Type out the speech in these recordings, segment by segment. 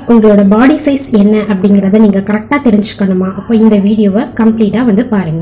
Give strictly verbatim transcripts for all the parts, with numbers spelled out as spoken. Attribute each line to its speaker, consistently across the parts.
Speaker 1: உங்களோட பாடி சைஸ் என்ன அப்படிங்கறத நீங்க கரெக்டா தெரிஞ்சுக்கணுமா? அப்போ இந்த வீடியோவை கம்ப்ளீட்டா வந்து பாருங்க.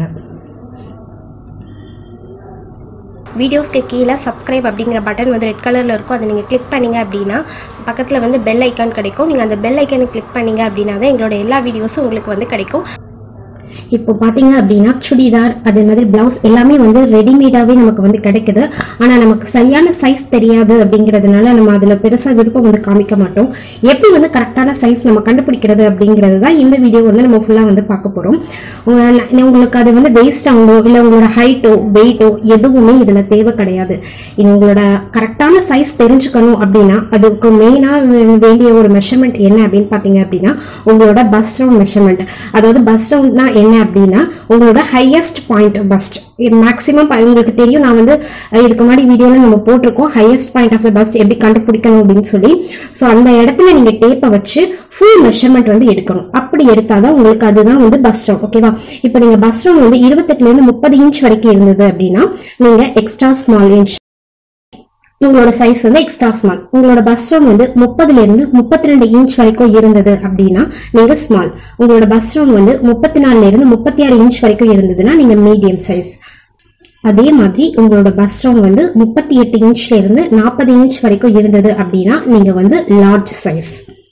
Speaker 2: வீடியோஸ்க்கு கீழே சப்ஸ்கிரைப் அப்படிங்கிற பட்டன் வந்து ரெட் கலரில் இருக்கும். அதை நீங்கள் கிளிக் பண்ணிங்க அப்படின்னா பக்கத்தில் வந்து பெல் ஐக்கான் கிடைக்கும். நீங்கள் அந்த பெல் ஐக்கானை கிளிக் பண்ணிங்க அப்படின்னா தான் எங்களோட எல்லா வீடியோஸும் உங்களுக்கு வந்து கிடைக்கும்.
Speaker 1: இப்போ பாத்தீங்க அப்படின்னா சுடிதார் அதே மாதிரி பிளவுஸ் எல்லாமே வந்து ரெடிமேடாவே நமக்கு வந்து கிடைக்குது. ஆனா நமக்கு சரியான சைஸ் தெரியாது அப்படிங்கறதுனால நம்ம அதுல பெருசா விருப்பம் வந்து காமிக்க மாட்டோம். எப்படி வந்து கரெக்டான சைஸ் நம்ம கண்டுபிடிக்கிறது அப்படிங்கிறது தான் இந்த வீடியோ வந்து நம்ம ஃபுல்லா வந்து பார்க்க போறோம். உங்களுக்கு அது வந்து வேஸ்ட் ஆகுதோ இல்ல உங்களோட ஹைட்டோ வெயிட்டோ எதுவுமே இதுல தேவை கிடையாது. உங்களோட கரெக்டான சைஸ் தெரிஞ்சுக்கணும் அப்படின்னா அதுக்கு மெயினா வேண்டிய ஒரு மெஷர்மெண்ட் என்ன அப்படின்னு பாத்தீங்க அப்படின்னா உங்களோட பஸ்ட் ரவுண்ட் மெஷர்மெண்ட். அதாவது பஸ்ட் ரவுண்ட்னா என்ன அப்படின்னா உங்களோட ஹையஸ்ட் பாயிண்ட் பஸ்ட். மேக்ஸிமம் உங்களுக்கு தெரியும், நான் வந்து இதுக்கு முன்னாடி வீடியோல நம்ம போட்டிருக்கோம் highest point of the bust எப்படி கண்டுபிடிக்கணும் அப்படின்னு சொல்லி. சோ அந்த இடத்துல நீங்க டேப்பை வச்சு ஃபுல் மெஷர்மெண்ட் வந்து எடுக்கணும். அப்படி எடுத்தாதான் உங்களுக்கு அதுதான் வந்து பஸ்ட் ரவுண்ட். ஓகேவா? இப்போ நீங்க பஸ்ட் ரவுண்ட் வந்து இருபத்தெட்டுல இருந்து முப்பது இன்ச் வரைக்கும் இருந்தது அப்படின்னா நீங்க எக்ஸ்ட்ரா ஸ்மால் இன்ச், உங்களோட சைஸ் வந்து எக்ஸ்ட்ரா ஸ்மால். உங்களோட பஸ்ட் ரவுண்ட் வந்து முப்பதுல இருந்து முப்பத்தி ரெண்டு இன்ச் வரைக்கும் இருந்தது அப்படின்னா நீங்க ஸ்மால். உங்களோட பஸ்ட் ரவுண்ட் வந்து முப்பத்தி நாலுல இருந்து முப்பத்தி ஆறு இன்ச் வரைக்கும் இருந்ததுன்னா நீங்க மீடியம் சைஸ். அதே மாதிரி உங்களோட பஸ்ட் ரவுண்ட் வந்து முப்பத்தி எட்டு இன்ச்ல இருந்து நாற்பது இன்ச் வரைக்கும் இருந்தது அப்படின்னா நீங்க வந்து லார்ஜ் சைஸ்.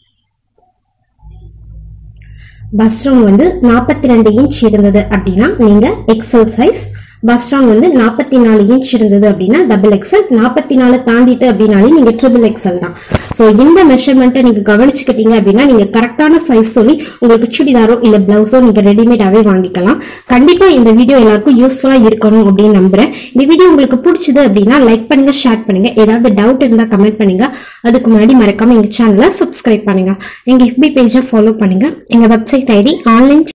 Speaker 1: பஸ்ட் ரவுண்ட் வந்து நாற்பத்தி ரெண்டு இன்ச் இருந்தது அப்படின்னா நீங்க எக்ஸல் சைஸ். பஸ்ட் ரவுண்ட் வந்து நாற்பத்தி நாலு இன்ச் இருந்தது அப்படின்னா டபுள் எக்ஸல். நாற்பத்தி நாலு தாண்டிட்டு அப்படின்னாலே நீங்க ட்ரிபிள் எக்ஸல் தான். சோ இந்த மெஷர்மெண்ட்டை நீங்க கவனிச்சுக்கிட்டீங்க அப்படின்னா நீங்க கரெக்டான சைஸ் சொல்லி உங்களுக்கு சுடிதாரோ இல்ல பிளவுஸோ நீங்க ரெடிமேடாவே வாங்கிக்கலாம். கண்டிப்பா இந்த வீடியோ எல்லாருக்கும் யூஸ்ஃபுல்லா இருக்கணும் அப்படின்னு நம்புறேன். இந்த வீடியோ உங்களுக்கு பிடிச்சது அப்படின்னா லைக் பண்ணுங்க, ஷேர் பண்ணுங்க. ஏதாவது டவுட் இருந்தா கமெண்ட் பண்ணுங்க. அதுக்கு முன்னாடி மறக்காம எங்க சேனலை சப்ஸ்கிரைப் பண்ணுங்க. எங்க எஃபி பேஜை ஃபாலோ பண்ணுங்க. எங்க வெப்சைட் ஐடி ஆன்லைன்